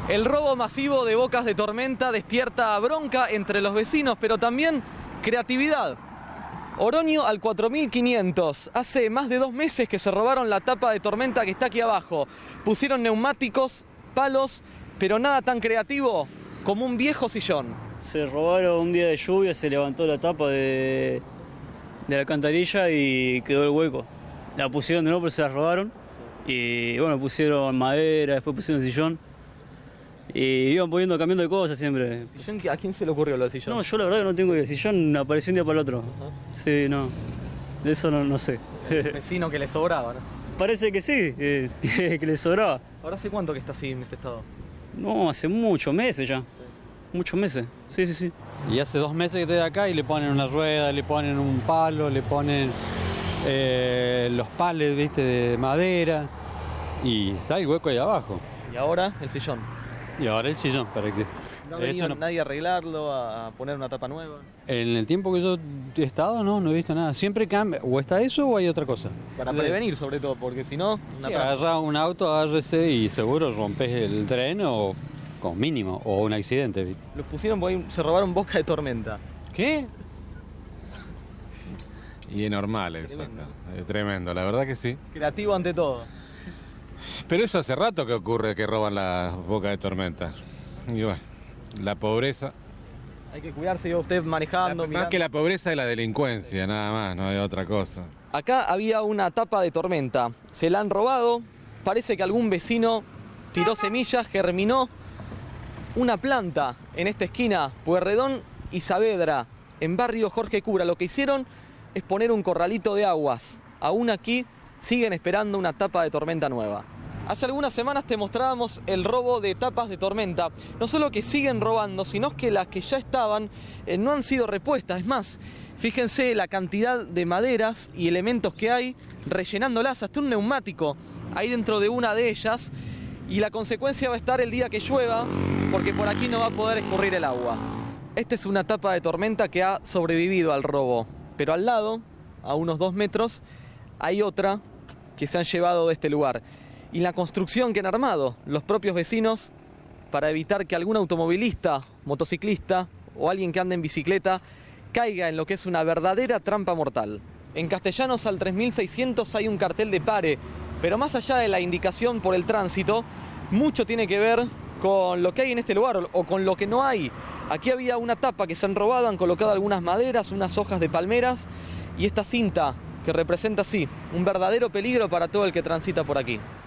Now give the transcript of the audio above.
El robo masivo de bocas de tormenta despierta bronca entre los vecinos, pero también creatividad. Oroño al 4500. Hace más de 2 meses que se robaron la tapa de tormenta que está aquí abajo. Pusieron neumáticos, palos, pero nada tan creativo como un viejo sillón. Se robaron un día de lluvia, se levantó la tapa de la alcantarilla y quedó el hueco. La pusieron de nuevo, pero se la robaron. Y bueno, pusieron madera, después pusieron sillón. Y iban poniendo, cambiando de cosas siempre. ¿A quién se le ocurrió lo del sillón? No, yo la verdad que no tengo idea. El sillón apareció un día para el otro. Sí, no. De eso no sé. Vecino que le sobraba, ¿no? Parece que sí, que le sobraba. ¿Ahora hace cuánto que está así en este estado? No, hace muchos meses ya. Muchos meses. Sí, sí, sí. Y hace 2 meses que estoy acá y le ponen una rueda, le ponen un palo, le ponen los palets, viste, de madera. Y está el hueco ahí abajo. Y ahora el sillón. Y ahora el sillón, para que... ¿No ha venido nadie a arreglarlo, a poner una tapa nueva? En el tiempo que yo he estado, no he visto nada. Siempre cambia, o está eso o hay otra cosa. Para prevenir sobre todo, porque si no... Agarra un auto, agárrese y seguro rompes el tren o con mínimo, o un accidente, ¿viste? Los pusieron porque se robaron boca de tormenta. ¿Qué? Y es normal eso. Tremendo, la verdad que sí. Creativo ante todo. Pero eso hace rato que ocurre, que roban las bocas de tormenta. Y bueno, la pobreza. Hay que cuidarse, yo usted manejando. Más que la pobreza es la delincuencia, nada más, no hay otra cosa. Acá había una tapa de tormenta. Se la han robado. Parece que algún vecino tiró semillas, germinó una planta en esta esquina, Pueyrredón y Saavedra, en barrio Jorge Cura. Lo que hicieron es poner un corralito de aguas. Aún aquí siguen esperando una tapa de tormenta nueva. Hace algunas semanas te mostrábamos el robo de tapas de tormenta. No solo que siguen robando, sino que las que ya estaban no han sido repuestas. Es más, fíjense la cantidad de maderas y elementos que hay rellenándolas, hasta un neumático ahí dentro de una de ellas. Y la consecuencia va a estar el día que llueva, porque por aquí no va a poder escurrir el agua. Esta es una tapa de tormenta que ha sobrevivido al robo. Pero al lado, a unos 2 metros, hay otra que se han llevado de este lugar. Y la construcción que han armado los propios vecinos para evitar que algún automovilista, motociclista o alguien que ande en bicicleta caiga en lo que es una verdadera trampa mortal. En Castellanos al 3600 hay un cartel de pare, pero más allá de la indicación por el tránsito, mucho tiene que ver con lo que hay en este lugar o con lo que no hay. Aquí había una tapa que se han robado, han colocado algunas maderas, unas hojas de palmeras y esta cinta que representa, sí, un verdadero peligro para todo el que transita por aquí.